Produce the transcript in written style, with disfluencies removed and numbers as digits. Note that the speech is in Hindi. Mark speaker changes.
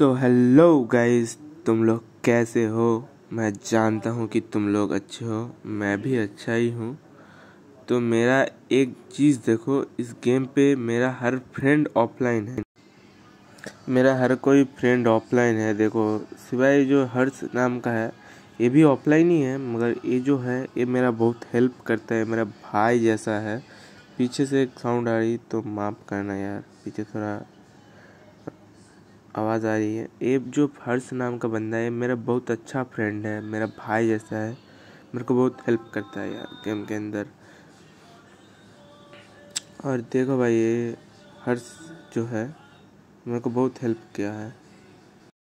Speaker 1: तो हेलो गाइस, तुम लोग कैसे हो। मैं जानता हूँ कि तुम लोग अच्छे हो, मैं भी अच्छा ही हूँ। तो मेरा एक चीज़ देखो, इस गेम पे मेरा हर फ्रेंड ऑफलाइन है। मेरा हर कोई फ्रेंड ऑफलाइन है। देखो, सिवाय जो हर्ष नाम का है, ये भी ऑफलाइन ही है, मगर ये जो है ये मेरा बहुत हेल्प करता है, मेरा भाई जैसा है। पीछे से एक साउंड आ रही तो माफ़ करना यार, पीछे थोड़ा आवाज़ आ रही है। ये जो हर्ष नाम का बंदा है मेरा बहुत अच्छा फ्रेंड है, मेरा भाई जैसा है, मेरे को बहुत हेल्प करता है यार गेम के अंदर। और देखो भाई, ये हर्ष जो है मेरे को बहुत हेल्प किया है।